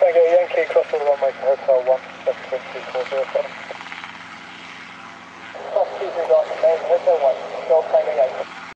Tango Yankee, cross the runway to Hotel 1, 72407. Cross 23 Hotel 1, Golf Tango Yankee.